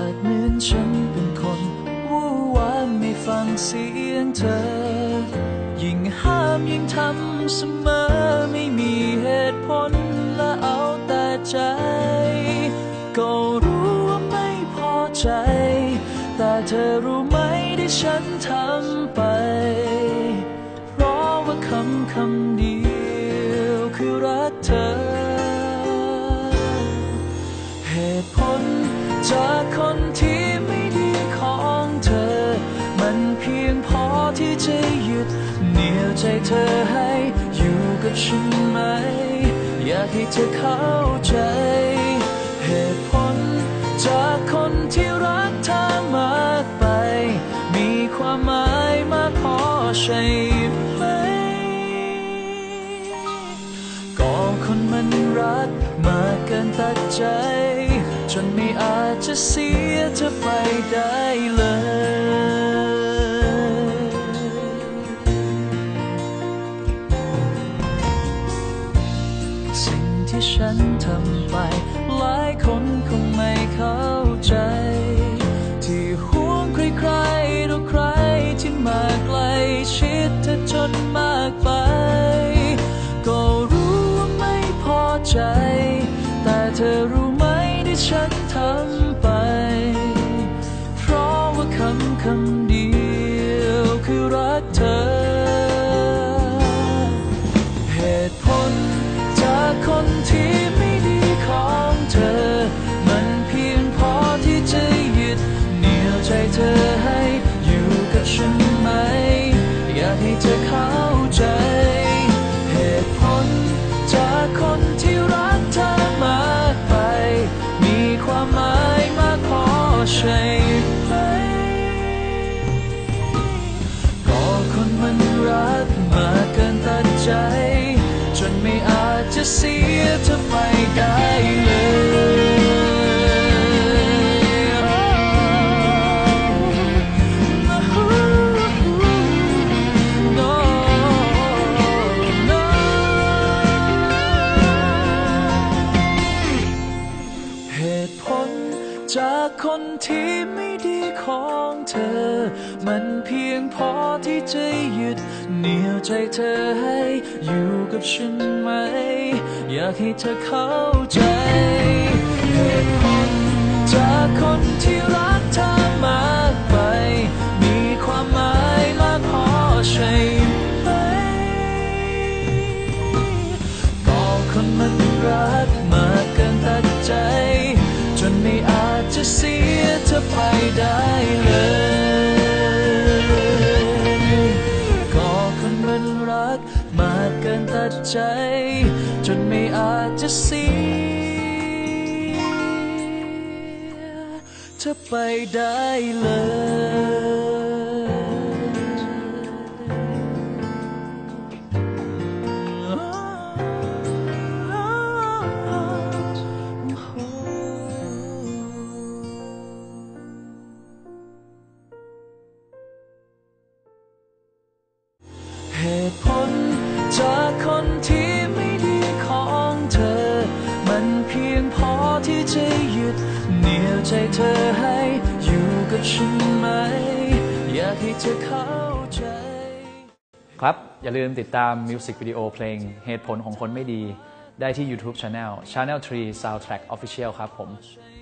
ดเหมือนฉันเป็นคนวู่วามไม่ฟังเสียงเธอยิ่งห้ามยิ่งทำเสมอไม่มีเหตุผลและเอาแต่ใจก็รู้ว่าไม่พอใจแต่เธอรู้ไหมที่ฉันทำไปเพราะว่าคำเดียวคือรักเธอเหตุผลจากคนที่ไม่ดีของเธอมันเพียงพอที่จะหยุดเหนี่ยวใจเธอให้อยู่กับฉันไหมอยากให้เธอเข้าใจเหตุผลจากคนที่รักเธอมากไปมีความหมายมากพอใช่ไหมก็คนมันรักมากเกินตัดใจจนไม่อาจจะเสียเธอไปได้เลยสิ่งที่ฉันทำไปหลายคนคงไม่เข้าใจที่ห่วงใครๆต่อใครที่มาใกล้ชิดเธอจนมากไปก็รู้ว่าไม่พอใจแต่เธอรู้ไหมที่ฉันทำไปเพราะว่าคำเดียวคือรักเธอเหตุผลจากคนที่ไม่ดีของเธอมันเพียงพอที่จะหยุดเหนี่ยวใจเธอให้อยู่กับฉันไหมอยากให้เธอเข้าใจเหตุผลจากคนที่รักเธอมากไปมีความหมายมากพอใช่ไหมก็คนมันรักมากเกินตัดใจจนไม่อาจจะเสียเธอไปได้เลยจากคนที่ไม่ดีของเธอมันเพียงพอที่จะหยุดเหนี่ยวใจเธอให้อยู่กับฉันไหมอยากให้เธอเข้าใจเหตุผลจากคนที่รักเธอมากไปมีความหมายมากพอใช่ไหมก็คนมันรักมากเกินตัดใจจนไม่อาจจะเสียเธอไปได้เลยก็คนมันรักมากเกินตัดใจจนไม่อาจจะเสียเธอไปได้เลยเหตุผลจากคนที่ไม่ดีของเธอมันเพียงพอที่จะหยุดเหนี่ยวใจเธอให้อยู่กับฉันไหมอยากให้เธอเข้าใจครับอย่าลืมติดตามมิวสิกวิดีโอเพลงเหตุผลของคนไม่ดีได้ที่ YouTube Channel 3 Soundtrack Official ครับผม